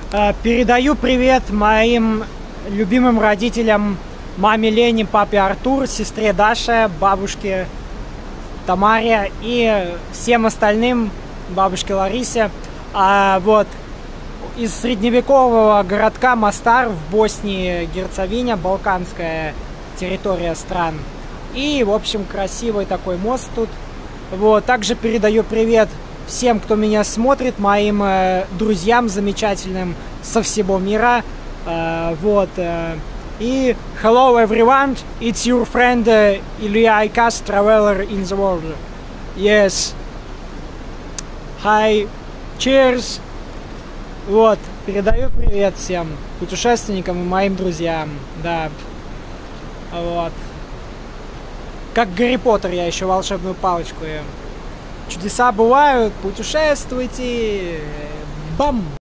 Передаю привет моим любимым родителям, маме Лене, папе Артур, сестре Даше, бабушке Тамаре и всем остальным, бабушке Ларисе. Из средневекового городка Мостар в Боснии и Герцеговине, балканская территория стран. И, в общем, красивый такой мост тут. Также передаю привет всем, кто меня смотрит, моим друзьям замечательным со всего мира. И hello everyone, it's your friend Ilya Ikas, traveler in the world. Yes. Hi. Cheers. Передаю привет всем путешественникам и моим друзьям. Да. Как Гарри Поттер, я еще волшебную палочку ем. Чудеса бывают, путешествуйте. Бам!